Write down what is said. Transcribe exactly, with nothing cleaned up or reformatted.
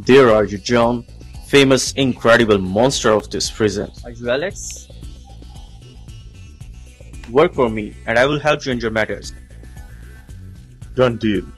There are you, John, famous incredible monster of this prison. Are you Alex? Work for me, and I will help you in your matters. Done deal.